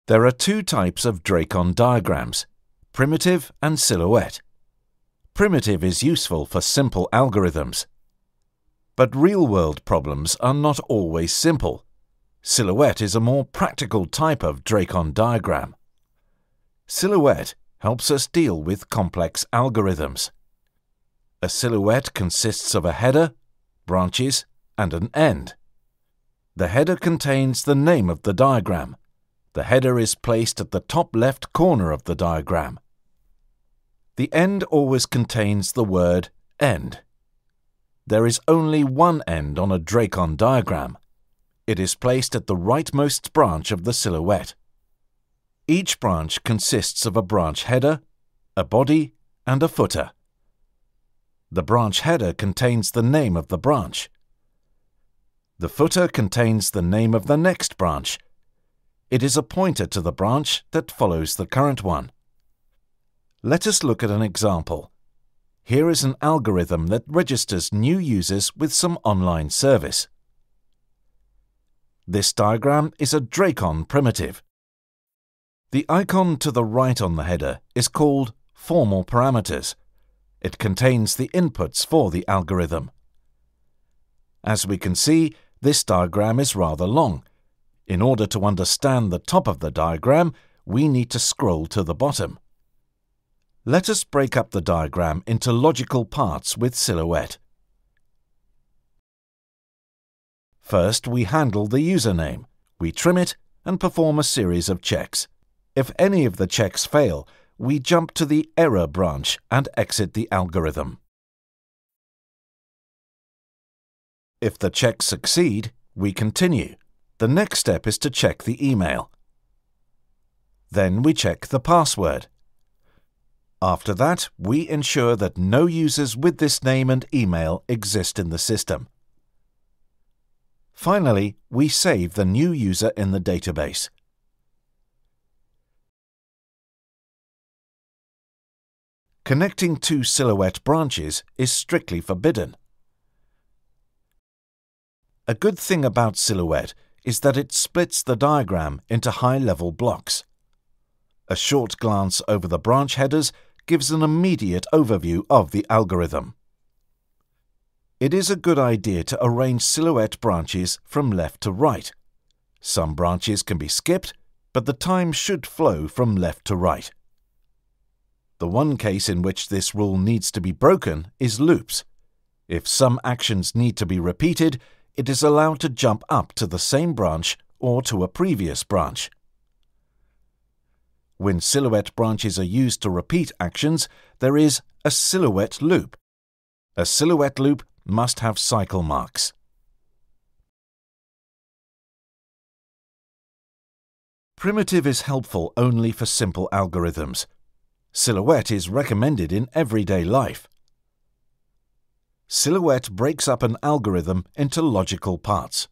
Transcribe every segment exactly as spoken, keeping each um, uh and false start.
There are two types of Drakon diagrams, primitive and silhouette. Primitive is useful for simple algorithms. But real-world problems are not always simple. Silhouette is a more practical type of Drakon diagram. Silhouette helps us deal with complex algorithms. A silhouette consists of a header, branches, and an end. The header contains the name of the diagram. The header is placed at the top left corner of the diagram. The end always contains the word end. There is only one end on a Drakon diagram. It is placed at the rightmost branch of the silhouette. Each branch consists of a branch header, a body, and a footer. The branch header contains the name of the branch. The footer contains the name of the next branch. It is a pointer to the branch that follows the current one. Let us look at an example. Here is an algorithm that registers new users with some online service. This diagram is a Drakon primitive. The icon to the right on the header is called Formal Parameters. It contains the inputs for the algorithm. As we can see, this diagram is rather long. In order to understand the top of the diagram, we need to scroll to the bottom. Let us break up the diagram into logical parts with silhouette. First, we handle the username. We trim it and perform a series of checks. If any of the checks fail, we jump to the error branch and exit the algorithm. If the checks succeed, we continue. The next step is to check the email. Then we check the password. After that, we ensure that no users with this name and email exist in the system. Finally, we save the new user in the database. Connecting two silhouette branches is strictly forbidden. A good thing about silhouette is that it splits the diagram into high-level blocks. A short glance over the branch headers gives an immediate overview of the algorithm. It is a good idea to arrange silhouette branches from left to right. Some branches can be skipped, but the time should flow from left to right. The one case in which this rule needs to be broken is loops. If some actions need to be repeated, it is allowed to jump up to the same branch or to a previous branch. When silhouette branches are used to repeat actions, there is a silhouette loop. A silhouette loop must have cycle marks. Primitive is helpful only for simple algorithms. Silhouette is recommended in everyday life. Silhouette breaks up an algorithm into logical parts.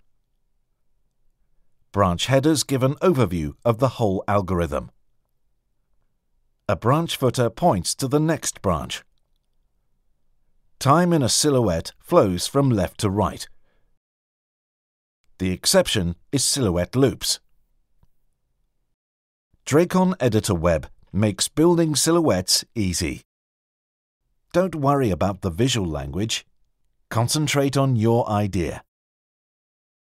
Branch headers give an overview of the whole algorithm. A branch footer points to the next branch. Time in a silhouette flows from left to right. The exception is silhouette loops. Drakon Editor Web makes building silhouettes easy. Don't worry about the visual language. Concentrate on your idea.